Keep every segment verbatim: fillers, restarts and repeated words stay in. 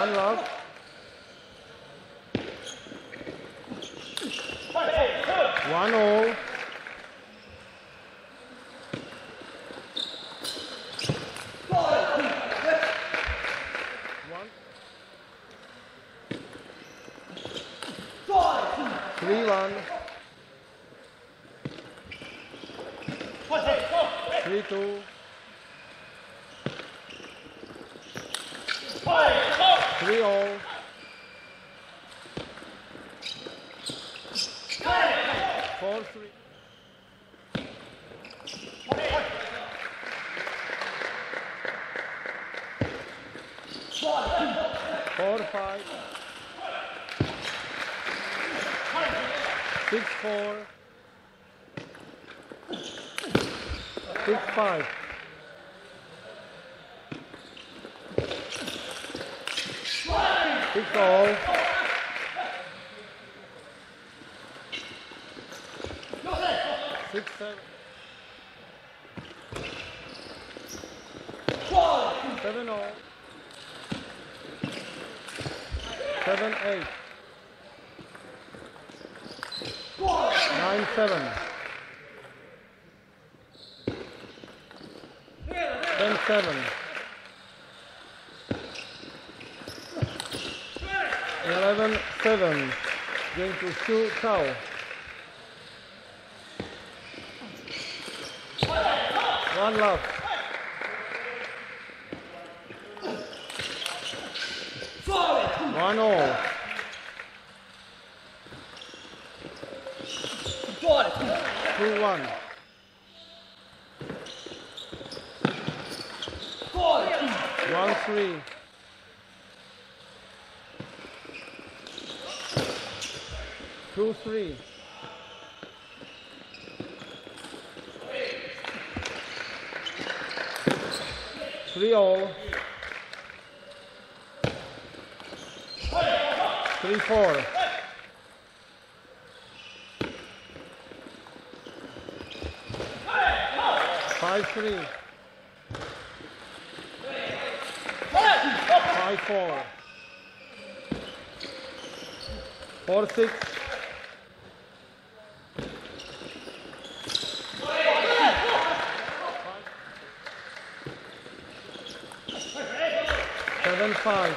One love. One all. Three one. Three two. Three all. Four three. Four five. Six four. Six five. Six all. Six seven. Seven all. Seven eight. Nine seven. Ten seven. Eleven seven. Going to Shu Tao. One love. One all. Two one. One three. Two three. Three all. Three four. Five three. Five four. Four six. Seven five.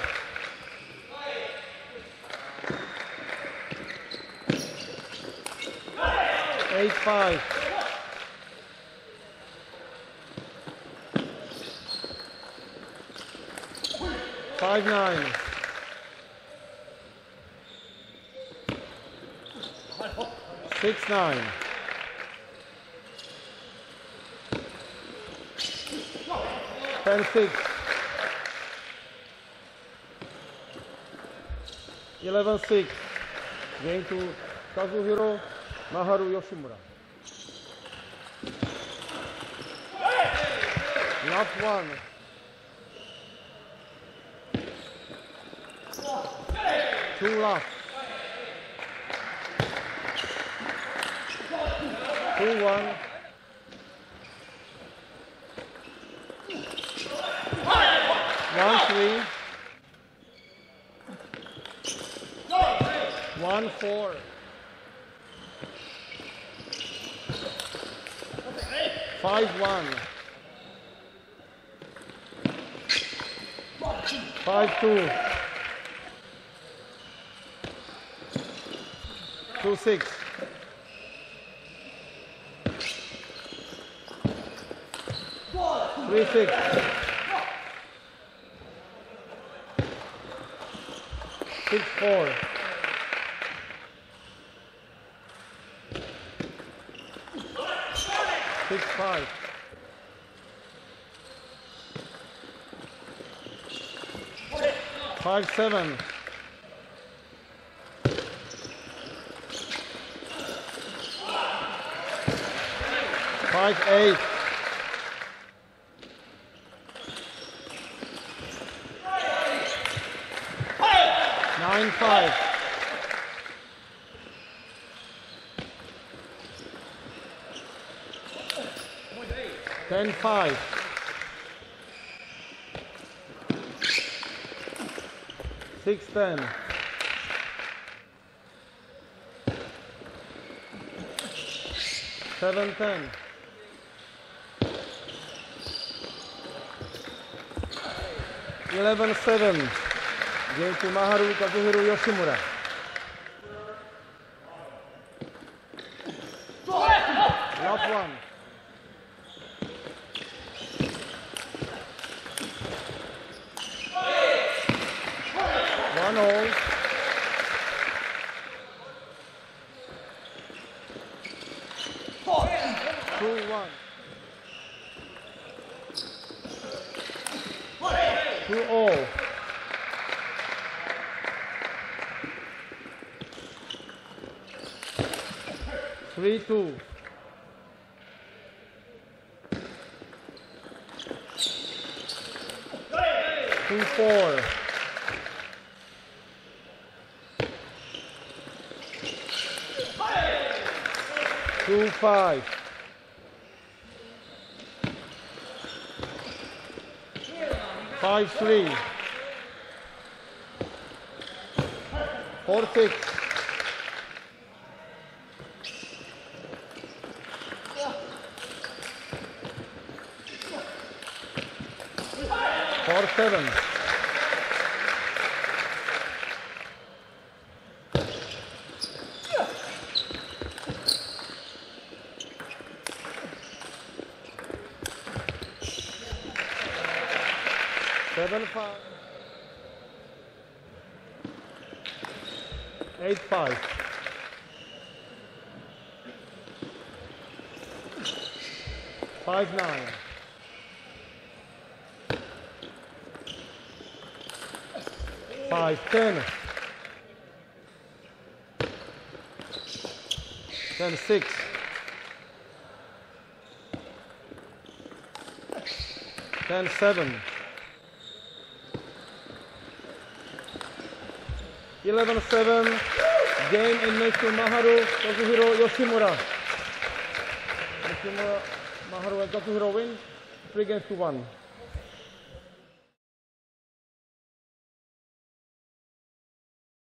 Eight five. Five nine. Six nine. Ten six. Eleven six. Going to Kazuhiro Maharu Yoshimura. Last one. Two left. Two one. One three. One four. Five one. Five two. Two six. Three six. Six four. Six five. Five seven. Five eight. Nine five. Ten five. six ten. seven ten. eleven seven. Game to Maharu Kazuhiro Yoshimura. Love one. One all. Two one. Two all. Three two. Two four. Two five. Five three. Four six. Four seven. Seven five. Eight five. Five nine. Five ten. Ten six. Ten seven. eleven seven. Game in Mister Maharu Kazuhiro Yoshimura. Yoshimura, Maharu and Kazuhiro win. Three games to one.